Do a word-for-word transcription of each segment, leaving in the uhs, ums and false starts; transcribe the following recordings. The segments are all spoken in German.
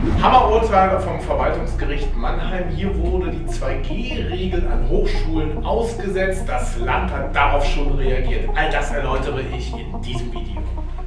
Hammerurteil vom Verwaltungsgericht Mannheim. Hier wurde die zwei G Regel an Hochschulen ausgesetzt. Das Land hat darauf schon reagiert. All das erläutere ich in diesem Video.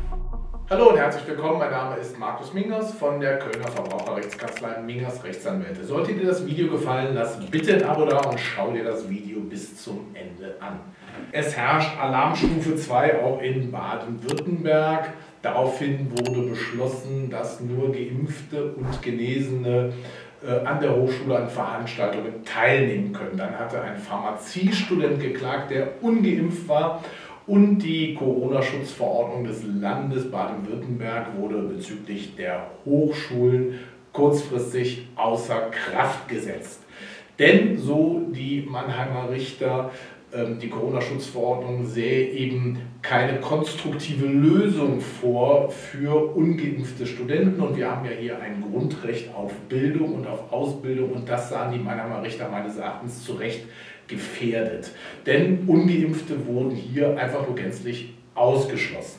Hallo und herzlich willkommen. Mein Name ist Markus Mingers von der Kölner Verbraucherrechtskanzlei Mingers Rechtsanwälte. Sollte dir das Video gefallen, lass bitte ein Abo da und schau dir das Video bis zum Ende an. Es herrscht Alarmstufe zwei auch in Baden-Württemberg. Daraufhin wurde beschlossen, dass nur Geimpfte und Genesene äh, an der Hochschule an Veranstaltungen teilnehmen können. Dann hatte ein Pharmaziestudent geklagt, der ungeimpft war, und die Corona-Schutzverordnung des Landes Baden-Württemberg wurde bezüglich der Hochschulen kurzfristig außer Kraft gesetzt. Denn, so die Mannheimer Richter, die Corona-Schutzverordnung sähe eben keine konstruktive Lösung vor für ungeimpfte Studenten. Und wir haben ja hier ein Grundrecht auf Bildung und auf Ausbildung, und das sahen die Mannheimer Richter meines Erachtens zu Recht gefährdet. Denn Ungeimpfte wurden hier einfach nur gänzlich ausgeschlossen.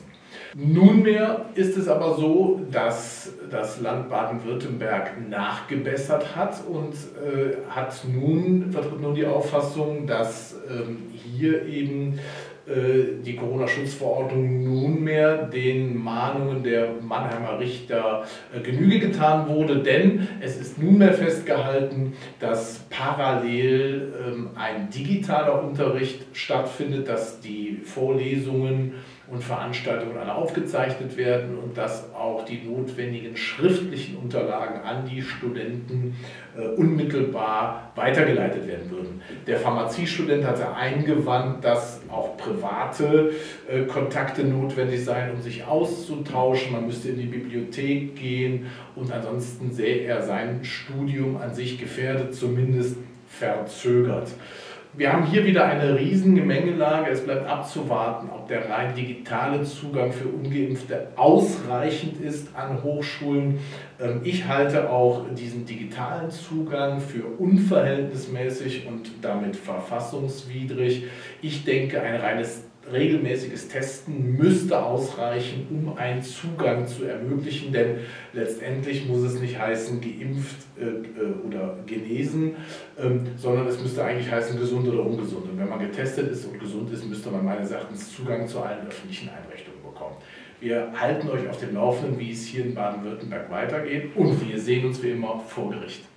Nunmehr ist es aber so, dass das Land Baden-Württemberg nachgebessert hat und äh, hat nun, vertritt nun die Auffassung, dass ähm, hier eben äh, die Corona-Schutzverordnung nunmehr den Mahnungen der Mannheimer Richter äh, Genüge getan wurde, denn es ist nunmehr festgehalten, dass parallel ähm, ein digitaler Unterricht stattfindet, dass die Vorlesungen und Veranstaltungen alle aufgezeichnet werden und dass auch die notwendigen schriftlichen Unterlagen an die Studenten äh, unmittelbar weitergeleitet werden würden. Der Pharmaziestudent hatte eingewandt, dass auch private äh, Kontakte notwendig seien, um sich auszutauschen. Man müsste in die Bibliothek gehen, und ansonsten sähe er sein Studium an sich gefährdet, zumindest verzögert. Wir haben hier wieder eine riesen Gemengelage. Es bleibt abzuwarten, ob der rein digitale Zugang für Ungeimpfte ausreichend ist an Hochschulen. Ich halte auch diesen digitalen Zugang für unverhältnismäßig und damit verfassungswidrig. Ich denke, ein reines regelmäßiges Testen müsste ausreichen, um einen Zugang zu ermöglichen, denn letztendlich muss es nicht heißen geimpft äh, oder genesen, ähm, sondern es müsste eigentlich heißen gesund oder ungesund. Und wenn man getestet ist und gesund ist, müsste man meines Erachtens Zugang zu allen öffentlichen Einrichtungen bekommen. Wir halten euch auf dem Laufenden, wie es hier in Baden-Württemberg weitergeht, und wir sehen uns wie immer vor Gericht.